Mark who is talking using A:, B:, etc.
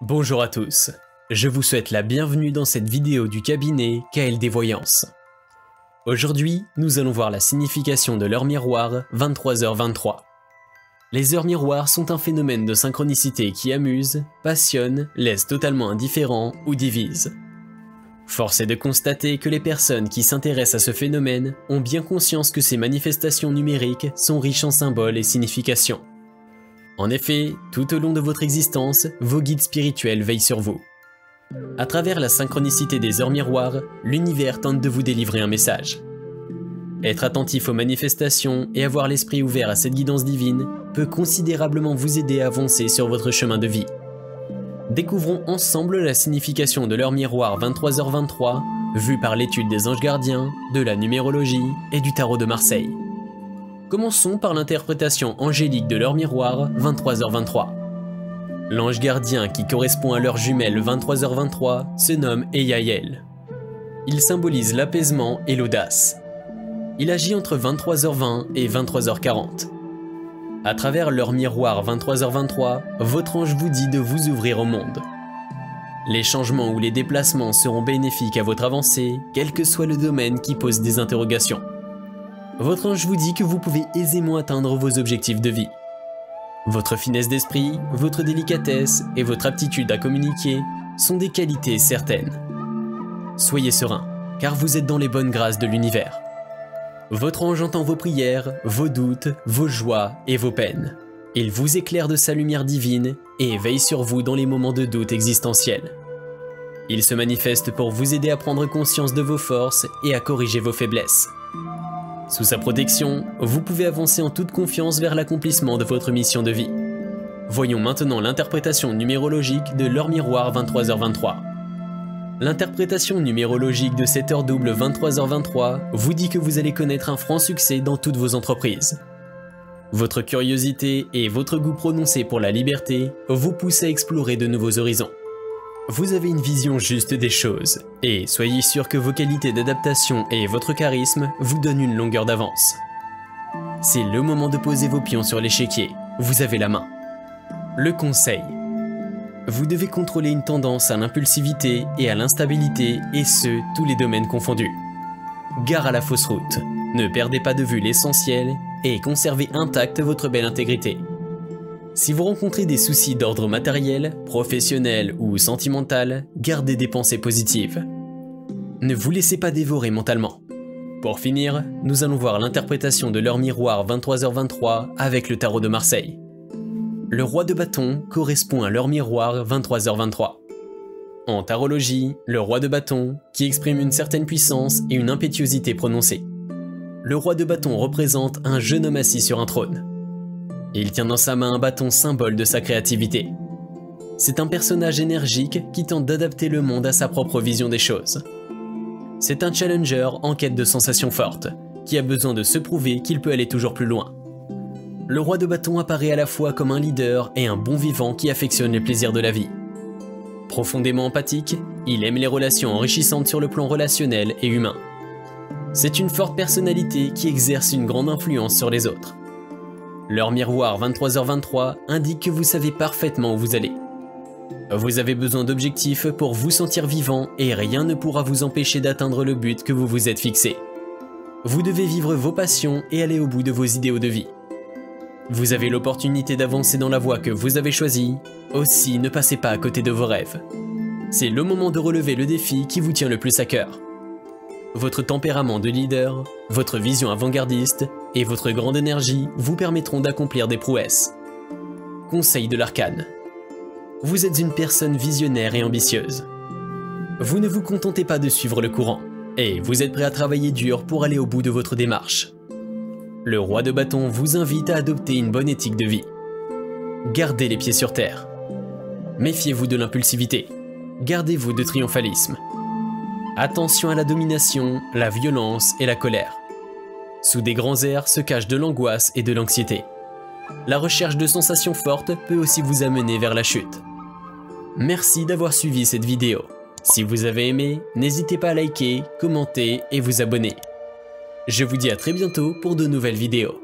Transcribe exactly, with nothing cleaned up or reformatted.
A: Bonjour à tous, je vous souhaite la bienvenue dans cette vidéo du cabinet K L D Voyance. Aujourd'hui, nous allons voir la signification de l'heure miroir vingt-trois heures vingt-trois. Les heures miroirs sont un phénomène de synchronicité qui amuse, passionne, laisse totalement indifférent ou divise. Force est de constater que les personnes qui s'intéressent à ce phénomène ont bien conscience que ces manifestations numériques sont riches en symboles et significations. En effet, tout au long de votre existence, vos guides spirituels veillent sur vous. À travers la synchronicité des heures miroirs, l'univers tente de vous délivrer un message. Être attentif aux manifestations et avoir l'esprit ouvert à cette guidance divine peut considérablement vous aider à avancer sur votre chemin de vie. Découvrons ensemble la signification de l'heure miroir vingt-trois heures vingt-trois, vue par l'étude des anges gardiens, de la numérologie et du tarot de Marseille. Commençons par l'interprétation angélique de l'heure miroir vingt-trois heures vingt-trois. L'ange gardien qui correspond à l'heure jumelle vingt-trois heures vingt-trois se nomme Eyael. Il symbolise l'apaisement et l'audace. Il agit entre vingt-trois heures vingt et vingt-trois heures quarante. À travers l'heure miroir vingt-trois heures vingt-trois, votre ange vous dit de vous ouvrir au monde. Les changements ou les déplacements seront bénéfiques à votre avancée, quel que soit le domaine qui pose des interrogations. Votre ange vous dit que vous pouvez aisément atteindre vos objectifs de vie. Votre finesse d'esprit, votre délicatesse et votre aptitude à communiquer sont des qualités certaines. Soyez serein, car vous êtes dans les bonnes grâces de l'univers. Votre ange entend vos prières, vos doutes, vos joies et vos peines. Il vous éclaire de sa lumière divine et veille sur vous dans les moments de doute existentiels. Il se manifeste pour vous aider à prendre conscience de vos forces et à corriger vos faiblesses. Sous sa protection, vous pouvez avancer en toute confiance vers l'accomplissement de votre mission de vie. Voyons maintenant l'interprétation numérologique de l'heure miroir vingt-trois heures vingt-trois. L'interprétation numérologique de cette heure double vingt-trois heures vingt-trois vous dit que vous allez connaître un franc succès dans toutes vos entreprises. Votre curiosité et votre goût prononcé pour la liberté vous poussent à explorer de nouveaux horizons. Vous avez une vision juste des choses, et soyez sûr que vos qualités d'adaptation et votre charisme vous donnent une longueur d'avance. C'est le moment de poser vos pions sur l'échiquier, vous avez la main. Le conseil. Vous devez contrôler une tendance à l'impulsivité et à l'instabilité, et ce, tous les domaines confondus. Gare à la fausse route, ne perdez pas de vue l'essentiel, et conservez intacte votre belle intégrité. Si vous rencontrez des soucis d'ordre matériel, professionnel ou sentimental, gardez des pensées positives. Ne vous laissez pas dévorer mentalement. Pour finir, nous allons voir l'interprétation de l'heure miroir vingt-trois heures vingt-trois avec le tarot de Marseille. Le roi de bâton correspond à l'heure miroir vingt-trois heures vingt-trois. En tarologie, le roi de bâton, qui exprime une certaine puissance et une impétuosité prononcée. Le roi de bâton représente un jeune homme assis sur un trône. Il tient dans sa main un bâton symbole de sa créativité. C'est un personnage énergique qui tente d'adapter le monde à sa propre vision des choses. C'est un challenger en quête de sensations fortes, qui a besoin de se prouver qu'il peut aller toujours plus loin. Le roi de bâton apparaît à la fois comme un leader et un bon vivant qui affectionne les plaisirs de la vie. Profondément empathique, il aime les relations enrichissantes sur le plan relationnel et humain. C'est une forte personnalité qui exerce une grande influence sur les autres. L'heure miroir vingt-trois heures vingt-trois indique que vous savez parfaitement où vous allez. Vous avez besoin d'objectifs pour vous sentir vivant et rien ne pourra vous empêcher d'atteindre le but que vous vous êtes fixé. Vous devez vivre vos passions et aller au bout de vos idéaux de vie. Vous avez l'opportunité d'avancer dans la voie que vous avez choisie, aussi ne passez pas à côté de vos rêves. C'est le moment de relever le défi qui vous tient le plus à cœur. Votre tempérament de leader, votre vision avant-gardiste et votre grande énergie vous permettront d'accomplir des prouesses. Conseil de l'arcane. Vous êtes une personne visionnaire et ambitieuse. Vous ne vous contentez pas de suivre le courant, et vous êtes prêt à travailler dur pour aller au bout de votre démarche. Le roi de bâton vous invite à adopter une bonne éthique de vie. Gardez les pieds sur terre. Méfiez-vous de l'impulsivité. Gardez-vous de triomphalisme. Attention à la domination, la violence et la colère. Sous des grands airs se cachent de l'angoisse et de l'anxiété. La recherche de sensations fortes peut aussi vous amener vers la chute. Merci d'avoir suivi cette vidéo. Si vous avez aimé, n'hésitez pas à liker, commenter et vous abonner. Je vous dis à très bientôt pour de nouvelles vidéos.